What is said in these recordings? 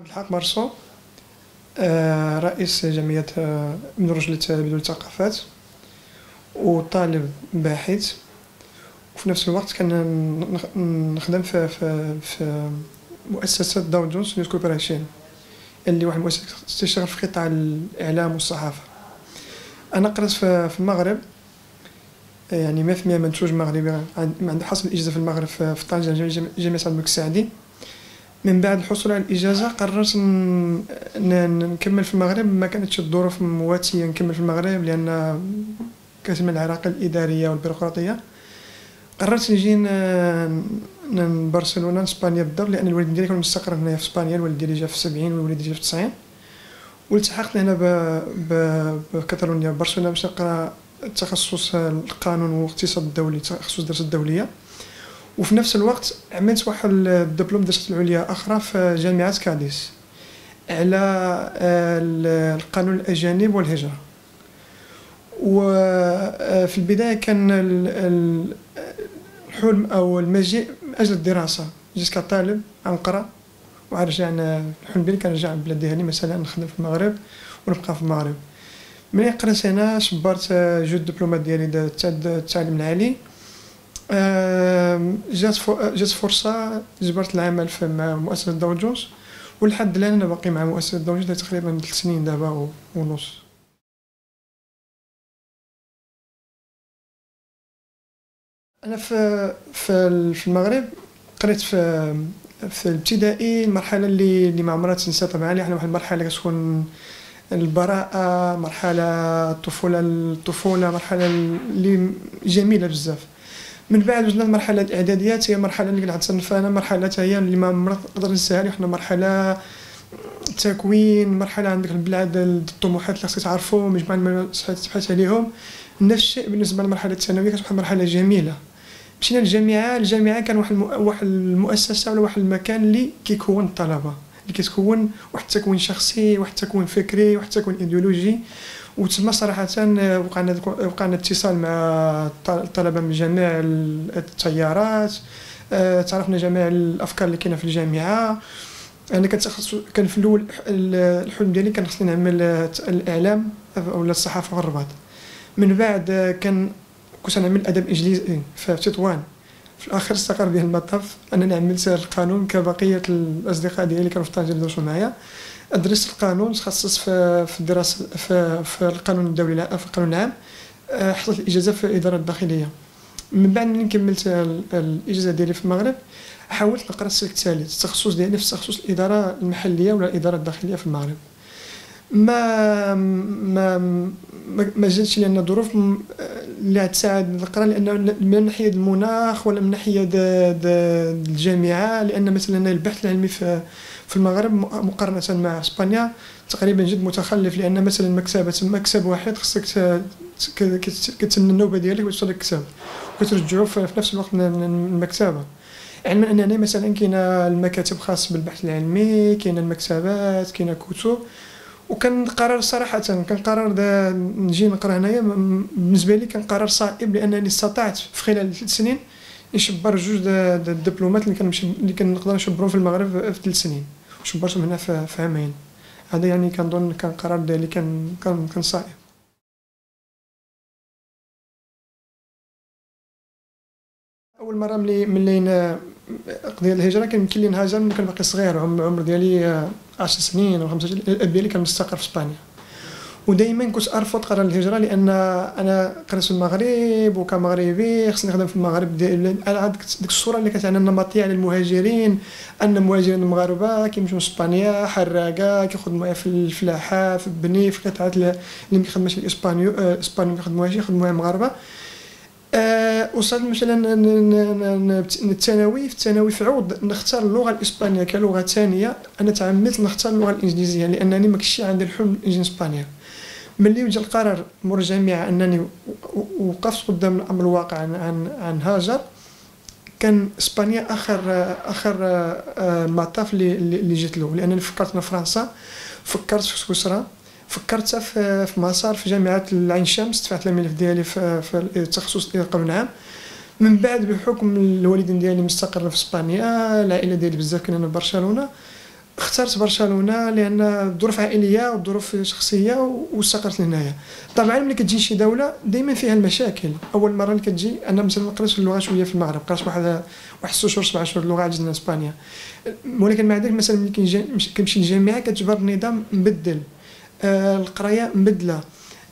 عبد الحق مرسو، رئيس جمعية ابن رشد بدون الثقافات، وطالب باحث. وفي نفس الوقت نخدم في مؤسسة داو جونز نيوز كوربوريشن، اللي واحد المؤسسة تشتغل في قطاع الإعلام والصحافة. أنا قرأت في المغرب، يعني 100% منتوج مغربي، عندي حصل الإجازة في المغرب في طنجة جامعة عبد الملك السعدي. من بعد الحصول على الإجازة قررت نكمل في المغرب. ما كانتش الظروف مواتية نكمل في المغرب لأن كثير من العراقيل الإدارية والبيروقراطية. قررت نجي برشلونة اسبانيا بالضبط، لأن الوالد ديالي كان مستقر هنايا في اسبانيا. الوالد ديالي جا في 70 والوالد جا في 90، والتحقت هنا بكاتالونيا برشلونة باش نقرا تخصص القانون والاقتصاد الدولي، تخصص الدراسات الدولية. وفي نفس الوقت عملت واحد الدبلوم دراسات العليا أخرى في جامعة كاديس على القانون الأجانب والهجرة. وفي البداية كان الحلم أو المجيء من أجل الدراسة، جيت كطالب نقرا وعرجع. الحلم ديالي كان نرجع لبلاد ديالي، مثلا نخدم في المغرب ونبقى في المغرب. ملي قريت هنا صبرت جوج دبلومات ديالي تاع التعليم العالي. جات فرصة جبرت العمل في مؤسسة داو جونز، ولحد الآن أنا باقي مع مؤسسة داو جونز تقريبا 3 سنين دابا ونص. أنا في المغرب قريت في الابتدائي، المرحلة اللي ما عمرها تنسى طبعا، لأن واحد المرحلة كتكون البراءة، مرحلة الطفولة، مرحلة اللي جميلة بزاف. من بعد وصلنا للمرحلة الإعداديات، هي مرحلة اللي كنعتصر أنا، مرحلة هي اللي ما عمرها نقدر ننساها. حنا مرحلة تكوين، مرحلة عندك البلاد الطموحات اللي خصك تعرفو، مجموعة المعلومات تبحث عليهم. نفس الشيء بالنسبة للمرحلة الثانوية، كانت واحد المرحلة جميلة. مشينا للجامعة. الجامعة كان واحد المؤسسة ولا واحد المكان اللي كيكون الطلبة، اللي كتكون واحد التكوين شخصي، واحد التكوين فكري، واحد التكوين ايديولوجي. وتما صراحة وقعنا اتصال مع الطلبة من جميع التيارات، تعرفنا جميع الأفكار اللي كاينة في الجامعة. أنا كان في الأول الحلم ديالي كان خصني نعمل الإعلام ولا الصحافة في الرباط. من بعد كنت نعمل أدب إنجليزي في تطوان. في الآخر استقر به المطاف أنني عملت القانون كبقية الأصدقاء ديالي كانوا في طنجة اللي درسوا معايا. درست القانون، تخصصت في الدراسة في القانون الدولي، في القانون العام. حصلت الإجازة في الإدارة الداخلية. من بعد ملي كملت الإجازة ديالي في المغرب، حاولت نقرا السلك الثالث، التخصص ديالي في تخصص الإدارة المحلية ولا الإدارة الداخلية في المغرب. ما ما ما جاتش لأن الظروف اللي تساعد نقرا، لأن من ناحية المناخ ولا من ناحية الجامعة، لأن مثلا البحث العلمي في المغرب مقارنة مع اسبانيا تقريبا جد متخلف. لأن مثلا مكتب واحد خصك كتسنى النوبة ديالك باش توصل الكتاب وكترجعو في نفس الوقت من المكتبة. علما أننا مثلا كاينة المكاتب خاصة بالبحث العلمي، كاينة المكتبات، كاينة كتب. وكان قرار صراحة، كان قرار نجي نقرا هنايا بالنسبة لي كان قرار صائب، لأنني استطعت في خلال 3 سنين نشبر جوج الدبلومات اللي كنقدر نشبرهم في المغرب في 3 سنين، وشبرتهم هنا في عامين. هذا يعني كنظن كان قرار ديالي كان صائب. أول مرة ملي قضية الهجرة كان يمكن لي نهاجر ملي كان باقي صغير، العمر ديالي 10 سنين أو 15. الأب ديالي كان مستقر في اسبانيا، ودائما كنت ارفض قرار الهجره، لان انا قريت في المغرب وكمغربي خصني نخدم في المغرب. انا عاد ديك الصوره اللي كانت عندنا النمطيه على المهاجرين، ان المهاجرين المغاربه كيمشيو لاسبانيا حراقه، كيخدموا في الفلاحه، في البني، في قطاعات اللي ما كيخدموش الاسبانيول كيخدموها مغاربه. وصلت مثلا الثانوي. في الثانوي في عوض نختار اللغه الاسبانيه كلغه ثانيه، انا تعمدت نختار اللغه الانجليزيه، لانني ما كنتش عندي الحلم نجي اسبانيا. ملي جا القرار مور الجامعه انني وقفت قدام الامر الواقع عن هاجر، كان اسبانيا اخر مطاف اللي جيت له، لانني فكرت في فرنسا، فكرت في سويسرا، فكرت في مسار في جامعه العين شمس، دفعت الملف ديالي في التخصص ديال القانون العام. من بعد بحكم الوالدين ديالي مستقر في اسبانيا، العائله ديالي بزاف كاينين في برشلونه، اخترت برشلونه لان الظروف عائليه والظروف شخصيه واستقرت لهنايا. طبعا ملي كتجي شي دوله دائما فيها المشاكل. اول مره اللي كتجي انا مثلا قريت اللغه شويه في المغرب، قريت واحد 6 شهور 7 شهور اللغه عجزنا اسبانيا، ولكن مع ذلك مثلا ملي كنمشي للجامعه كتجبر النظام مبدل، القرايه مبدله.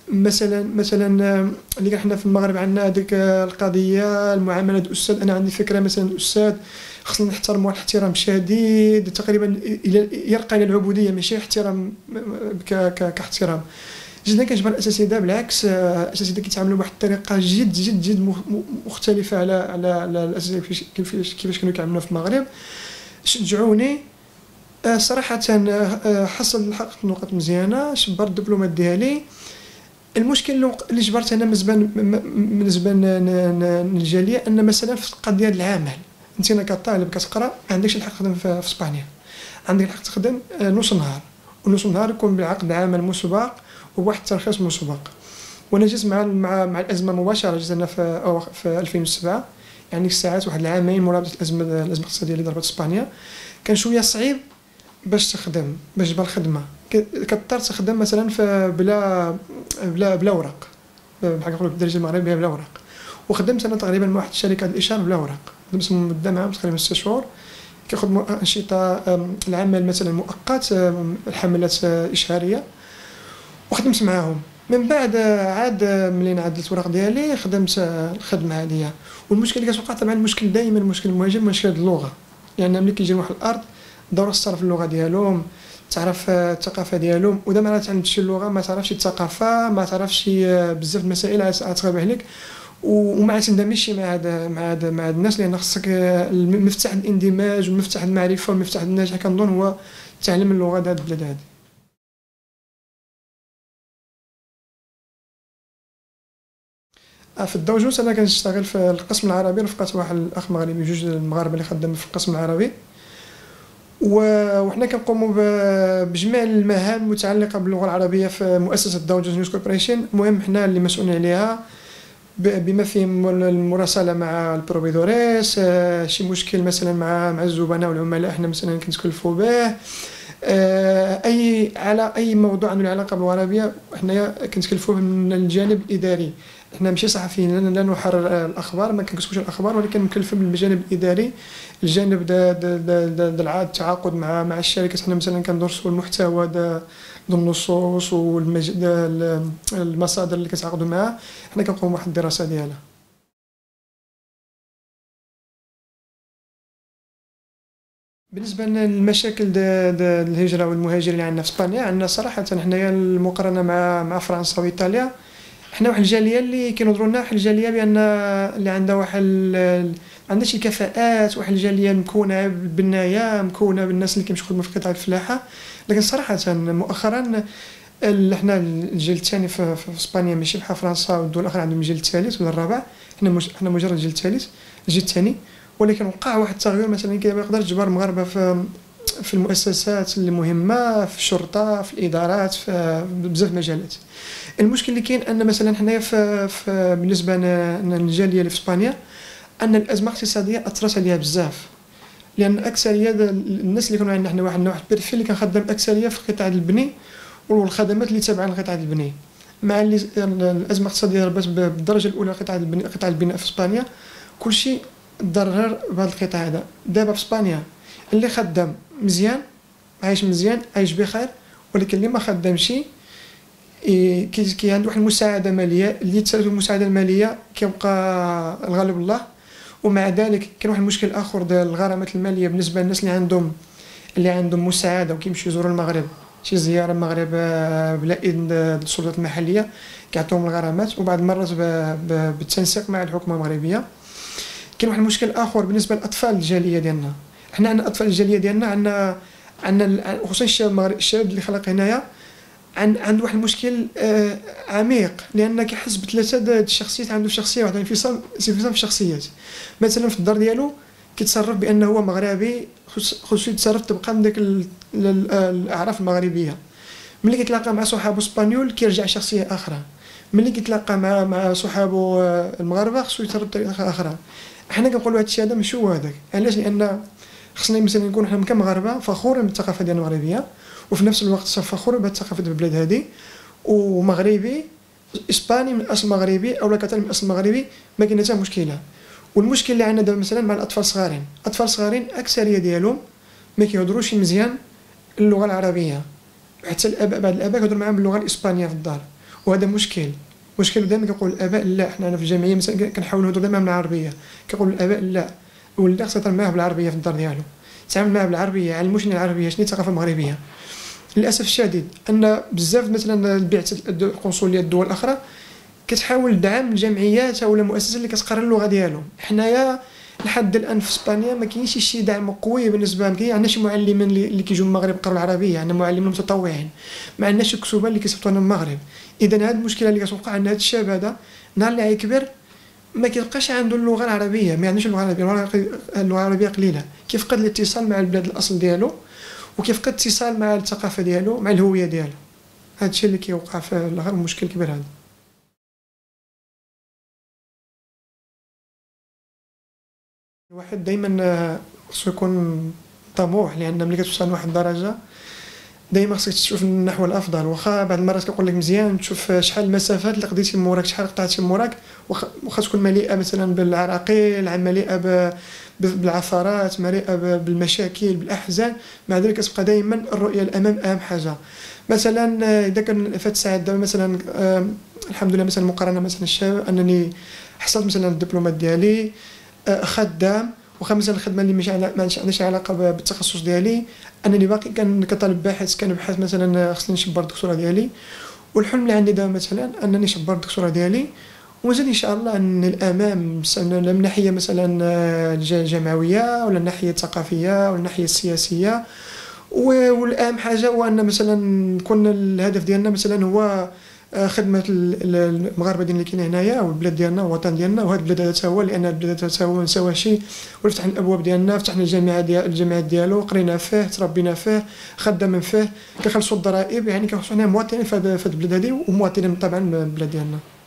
مثلا اللي كان حنا في المغرب عندنا هذيك القضيه المعامله الاستاذ. انا عندي فكره مثلا الاستاذ خصنا نحترموا احترام شديد تقريبا يرقى الى العبوديه، ماشي احترام كاحترام. جدا كنجبر الاساتذه بالعكس، الاساتذه كيتعاملوا بواحد الطريقه جد جد جد مختلفه على الاساتذه كيفاش كانوا كيعاملونا في المغرب. شجعوني صراحه، حققت نقط مزيانه، شبرت الدبلومات ديالي. المشكل اللي جبرت انا بالنسبه للجاليه ان مثلا في القضيه ديال العمل، انت كطالب كتقرا ما عندكش الحق تخدم في اسبانيا، عندك الحق تخدم نص نهار، ونص نهار يكون بعقد عمل مسبق وبواحد الترخيص مسبق. وانا جيت مع الازمه مباشره، جيت انا في 2007، يعني الساعات واحد العامين مورا الازمه الاقتصاديه اللي ضربت اسبانيا. كان شويه صعيب باش تخدم، باش تجبر الخدمه، كضطر تخدم مثلا بلا ورق، بحال كنقولوا بالدارجه المغربيه بلا ورق. وخدمت انا تقريبا مع واحد الشركه ديال الاشاره بلا ورق، خدمت مده معاهم تقريبا 6 شهور، كياخذ انشطه العمل مثلا مؤقت، الحملات اشهاريه، وخدمت معاهم. من بعد عاد ملي عدلت الوراق ديالي خدمت الخدمه هذه. والمشكل اللي كتوقع طبعا المشكل دائما المشكل المواجه مشكل اللغه، لان يعني ملي كيجي لواحد الارض ضروري تعرف اللغه ديالهم، تعرف الثقافه ديالهم. واذا ما تعلمتش اللغه ما تعرفش الثقافه، ما تعرفش بزاف المسائل غتغيب عليك، وما تندمجش مع هاد الناس، لان خصك مفتاح الاندماج ومفتاح المعرفه ومفتاح النجاح كنظن هو تعلم اللغه ديال البلاد هذه. في الدوجوس انا كنشتغل في القسم العربي، رفقات واحد الاخ مغربي، جوج المغاربه اللي خدام في القسم العربي، وحنا كنقوموا بجميع المهام المتعلقه باللغه العربيه في مؤسسه دوجوس نيوز كوربوريشن. المهم حنا اللي مسؤولين عليها بما فيه المراسله مع البروفيدوريس، شي مشكل مثلا مع الزبناء والعملاء احنا مثلا كنتكلفوا به، على اي موضوع عنده علاقه باللغه العربيه حنايا كنتكلفوه من الجانب الاداري. احنا ماشي صحفيين، لا نحرر الاخبار، ما كنكتبوش الاخبار، ولكن مكلفين بالجانب الاداري، الجانب التعاقد مع الشركات. حنا مثلا كندرسوا المحتوى النصوص والمصادر اللي كتعاقدوا معها، حنا كنقوموا بواحد الدراسه ديالها. بالنسبه للمشاكل الهجره والمهاجرين اللي عندنا في اسبانيا، عندنا صراحه حنايا المقارنه مع فرنسا وايطاليا، حنا واحد الجاليه اللي كينظروا لنا واحد الجاليه بان اللي عندها واحد عندها شي كفاءات، واحد الجاليه مكونه بالبنايه، مكونه بالناس اللي كيمشيو يخدموا في قطاع الفلاحه. لكن صراحه مؤخرا حنا الجيل الثاني في اسبانيا ماشي بحال فرنسا والدول الاخرى عندهم الجيل الثالث ولا الرابع، حنا مجرد الجيل الثالث، الجيل الثاني. ولكن وقع واحد التغير مثلا يقدر تجبر المغاربه في المؤسسات المهمه، في الشرطه، في الادارات، في بزاف مجالات. المشكل اللي كاين ان مثلا حنايا بالنسبه للجاليه اللي في اسبانيا، ان الازمه الاقتصاديه اثرت عليها بزاف، لان اكثريه الناس اللي كانوا عندنا حنا واحد البريفيل اللي كنخدم اكثريه في قطاع البني والخدمات اللي تابعه لقطاع البني. مع اللي الازمه الاقتصاديه ضربت بالدرجه الاولى قطاع البناء في اسبانيا، كلشي ضرر بهذا القطاع هذا. دابا في اسبانيا اللي خدام مزيان عايش مزيان، عايش بخير، ولكن اللي ما خدامش كي عنده واحد المساعده ماليه اللي تسالته المساعده الماليه كيبقى الغالب الله. ومع ذلك كاين واحد المشكل اخر ديال الغرامات الماليه بالنسبه للناس اللي عندهم مساعده وكيمشيو يزوروا المغرب، شي زياره المغرب بلا اذن السلطات المحليه، كيعطيوهم الغرامات، وبعض المرات بالتنسيق مع الحكومه المغربيه. كاين واحد المشكل اخر بالنسبه للاطفال الجاليه ديالنا، حنا عندنا اطفال الجاليه ديالنا، عندنا خصوصا الشباب اللي خلق هنايا عنده واحد المشكل عميق، لان كيحس بثلاثه الشخصيات، عنده شخصيه واحده، انفصام في الشخصيات. مثلا في الدار ديالو كيتصرف بانه هو مغربي، خصو يتصرف طبقا لديك الاعراف المغربيه. ملي كيتلاقى مع صحابو اسبانيول كيرجع شخصيه اخرى، ملي كيتلاقى مع صحابو المغاربه خصو يتصرف بطريقه اخرى. حنا كنقولوا هذا الشيء هذا ماشي هو هذاك. علاش؟ لان خصنا مثلا نكون حنا كمغاربه فخورين بالثقافه ديالنا المغربيه، وفي نفس الوقت فخورين بالثقافه ديال البلاد هذه، ومغربي اسباني من اصل مغربي او كتالي من اصل مغربي ما كاين حتى مشكله. والمشكل اللي عندنا دابا مثلا مع الاطفال الصغارين، الاطفال الصغارين اكثريه ديالهم ما كيهضروش مزيان اللغه العربيه، حتى الاباء بعض الاباء كيهضروا معاهم باللغه الاسبانيه في الدار، وهذا مشكل دائما كيقول الاباء لا، حنا في الجمعيه مثلا كنحاولوا نهضروا دائما بالعربيه، كيقول الاباء لا، ولد خصو يهضر معاه بالعربيه في الدار ديالو، تعامل معاه بالعربيه، علموه شنو العربيه، شنو الثقافه المغربيه. للاسف الشديد ان بزاف مثلا البعثه القنصليه الدول الاخرى كتحاول دعم الجمعيات او المؤسسات اللي كتقرر اللغه ديالهم. حنايا لحد الان في اسبانيا ما كاينش شي دعم قوي بالنسبه لنا، عندنا شي معلمين اللي كيجيو من المغرب يقراو العربيه، عندنا معلمين متطوعين، ما عندناش الكتبه اللي كيصيفطوا لنا من المغرب. اذا هذه المشكله اللي كتوقع عند هذا الشاب هذا، نهار اللي غيكبر ما كيبقاش عنده اللغه العربيه، ما عندوش اللغه العربيه، اللغه العربيه قليله، كيفقد الاتصال مع البلاد الاصل ديالو، وكيفقد الاتصال مع الثقافه ديالو، مع الهويه ديالو. هذا الشيء اللي كيوقع في الاخر مشكل كبير هذا. الواحد دائما خصو يكون طموح، لان ملي كتوصل لواحد الدرجه دائما خصك تشوف النحو الافضل. واخا بعض المرات كنقول لك مزيان تشوف شحال المسافات اللي قضيتي من موراك، شحال قطعتي من موراك، واخا تكون مليئه مثلا بالعراقيل، مليئه بالعثرات، مليئه بالمشاكل، بالاحزان، مع ذلك كتبقى دائما الرؤيه الامام اهم حاجه. مثلا اذا كان فات ساعات دابا مثلا الحمد لله مثلا مقارنه مثلا الشباب انني حصلت مثلا الدبلومات ديالي، خدام، واخا مثلا الخدمه اللي ما عندهاش علاقه بالتخصص ديالي، انني باقي كطالب باحث كنبحث مثلا خصني نشبر الدكتوراه ديالي. والحلم اللي عندي دابا مثلا انني نشبر الدكتوراه ديالي، ومازال ان شاء الله ان الامام من الناحيه مثلا الجمعويه ولا الناحيه الثقافيه ولا الناحيه السياسيه. والاهم حاجه هو ان مثلا نكون الهدف ديالنا مثلا هو خدمه المغاربه ديالنا اللي كاينين هنايا، والبلاد ديالنا والوطن ديالنا، وهذا البلاد هذا هو، لان البلاد هذا هو ما نساوهش. وفتحنا الابواب ديالنا، فتحنا الجامعات ديالو، قرينا فيه، تربينا فيه، خدامين فيه، كنخلصوا الضرائب، يعني كنخلصوا حنا مواطنين في هذه البلاد هذه، ومواطنين طبعا من البلاد ديالنا.